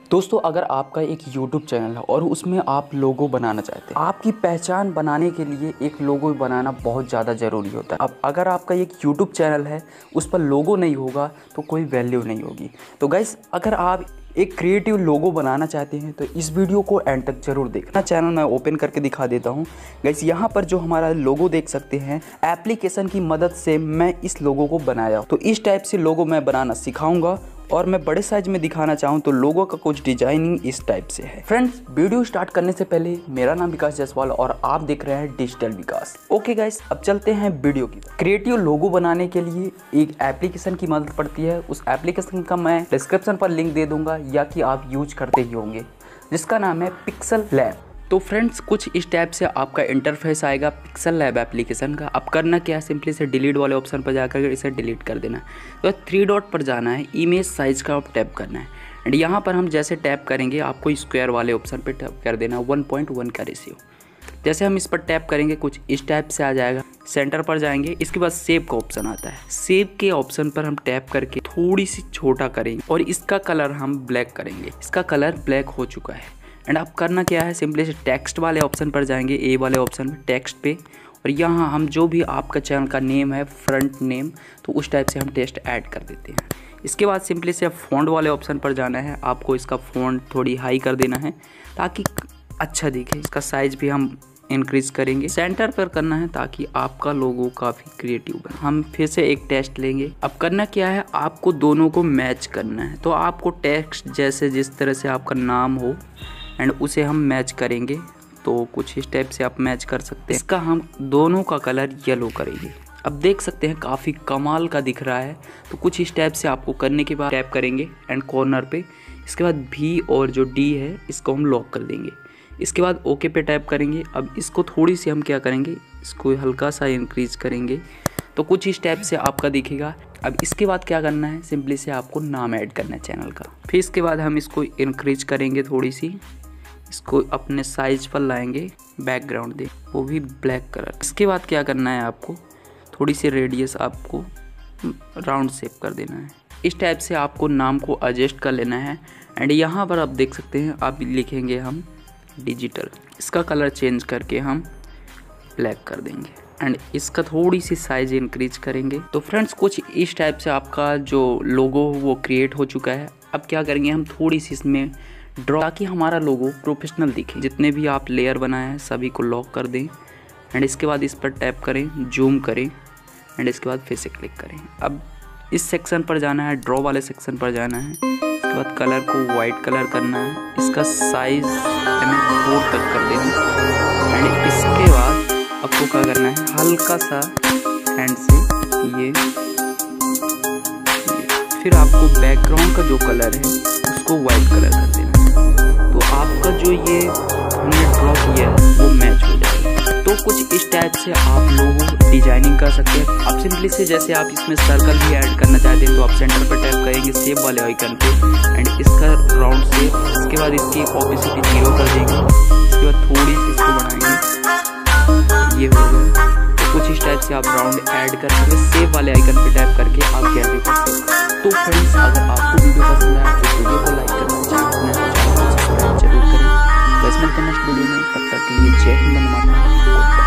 दोस्तों, अगर आपका एक YouTube चैनल है और उसमें आप लोगो बनाना चाहते हैं, आपकी पहचान बनाने के लिए एक लोगो बनाना बहुत ज़्यादा ज़रूरी होता है। अब अगर आपका एक YouTube चैनल है, उस पर लोगो नहीं होगा तो कोई वैल्यू नहीं होगी। तो गाइस, अगर आप एक क्रिएटिव लोगो बनाना चाहते हैं तो इस वीडियो को एंड तक जरूर देखना। चैनल मैं ओपन करके दिखा देता हूं। गाइस, यहाँ पर जो हमारा लोगो देख सकते हैं, एप्लीकेशन की मदद से मैं इस लोगो को बनाया। तो इस टाइप से लोगो मैं बनाना सिखाऊंगा और मैं बड़े साइज में दिखाना चाहूँ तो लोगो का कुछ डिजाइनिंग इस टाइप से है। फ्रेंड्स, वीडियो स्टार्ट करने से पहले मेरा नाम विकास जायसवाल और आप देख रहे हैं डिजिटल विकास। ओके गाइस, अब चलते हैं वीडियो की। क्रिएटिव लोगो बनाने के लिए एक एप्लीकेशन की मदद पड़ती है। उस एप्लीकेशन का मैं डिस्क्रिप्शन पर लिंक दे दूंगा या कि आप यूज करते ही होंगे, जिसका नाम है पिक्सल लैब। तो फ्रेंड्स, कुछ इस टाइप से आपका इंटरफेस आएगा पिक्सल लैब एप्लीकेशन का। अब करना क्या है, सिंपली से डिलीट वाले ऑप्शन पर जाकर इसे डिलीट कर देना है। तो 3 डॉट पर जाना है, इमेज साइज का आप टैप करना है एंड यहाँ पर हम जैसे टैप करेंगे आपको स्क्वायर वाले ऑप्शन पर टैप कर देना, 1.1 का रेशियो। जैसे हम इस पर टैप करेंगे कुछ इस टाइप से आ जाएगा। सेंटर पर जाएंगे, इसके बाद सेव का ऑप्शन आता है। सेव के ऑप्शन पर हम टैप करके थोड़ी सी छोटा करेंगे और इसका कलर हम ब्लैक करेंगे। इसका कलर ब्लैक हो चुका है एंड अब करना क्या है, सिंपली से टेक्स्ट वाले ऑप्शन पर जाएंगे, ए वाले ऑप्शन में टेक्स्ट पे, और यहाँ हम जो भी आपका चैनल का नेम है, फ्रंट नेम, तो उस टाइप से हम टेक्स्ट ऐड कर देते हैं। इसके बाद सिंपली से फ़ॉन्ट वाले ऑप्शन पर जाना है। आपको इसका फ़ॉन्ट थोड़ी हाई कर देना है ताकि अच्छा दिखे। इसका साइज भी हम इंक्रीज करेंगे। सेंटर पर करना है ताकि आपका लोगो काफ़ी क्रिएटिव बने। हम फिर से एक टेक्स्ट लेंगे। अब करना क्या है, आपको दोनों को मैच करना है। तो आपको टेक्स्ट जैसे जिस तरह से आपका नाम हो एंड उसे हम मैच करेंगे, तो कुछ इस टाइप से आप मैच कर सकते हैं। इसका हम दोनों का कलर येलो करेंगे। अब देख सकते हैं काफ़ी कमाल का दिख रहा है। तो कुछ इस टाइप से आपको करने के बाद टैप करेंगे एंड कॉर्नर पे। इसके बाद भी और जो डी है इसको हम लॉक कर देंगे। इसके बाद ओके पे टैप करेंगे। अब इसको थोड़ी सी हम क्या करेंगे, इसको हल्का सा इंक्रीज करेंगे। तो कुछ इस टाइप से आपका दिखेगा। अब इसके बाद क्या करना है, सिंपली से आपको नाम ऐड करना है चैनल का। फिर इसके बाद हम इसको इंक्रीज करेंगे थोड़ी सी, इसको अपने साइज पर लाएंगे, बैकग्राउंड दे वो भी ब्लैक कलर। इसके बाद क्या करना है, आपको थोड़ी सी रेडियस आपको राउंड शेप कर देना है। इस टाइप से आपको नाम को एडजस्ट कर लेना है एंड यहाँ पर आप देख सकते हैं, आप लिखेंगे हम डिजिटल। इसका कलर चेंज करके हम ब्लैक कर देंगे एंड इसका थोड़ी सी साइज इंक्रीज करेंगे। तो फ्रेंड्स, कुछ इस टाइप से आपका जो लोगो वो क्रिएट हो चुका है। अब क्या करेंगे, हम थोड़ी सी इसमें ड्रॉ, ताकि हमारा लोगो प्रोफेशनल दिखे। जितने भी आप लेयर बनाए हैं सभी को लॉक कर दें एंड इसके बाद इस पर टैप करें, जूम करें एंड इसके बाद फिर से क्लिक करें। अब इस सेक्शन पर जाना है, ड्रॉ वाले सेक्शन पर जाना है। इसके बाद कलर को वाइट कलर करना है। इसका साइज हमें 4 तक कर देना एंड इसके बाद आपको क्या करना है, हल्का सा हैंड से ये फिर आपको बैकग्राउंड का जो कलर है उसको वाइट कलर कर देना है। तो आपका जो ये हमने ड्रॉ किया है वो मैच हो जाएगा। तो कुछ इस टाइप से आप लोग डिजाइनिंग कर सकते हैं। आप सिंपली से जैसे आप इसमें सर्कल भी ऐड करना चाहते हैं तो आप सेंटर पर टैप करेंगे सेव वाले आइकन पे एंड इसका राउंड शेप। इसके बाद इसकी ऑपोसिटी 0 कर देंगे। इसके बाद थोड़ी सी इसको बढ़ाएंगे, ये हो गया। तो कुछ इस टाइप से आप राउंड ऐड करके सेव वाले आइकन पे टैप करके आप गैलरी कर सकते हैं। तो फ्रेंड्स, अगर आपको वीडियो पसंद आया तो वीडियो को लाइक करना, चैनल को सब्सक्राइब जरूर करें। नेक्स्ट वीडियो में, तब तक के लिए जय हिंद, वंदे मातरम।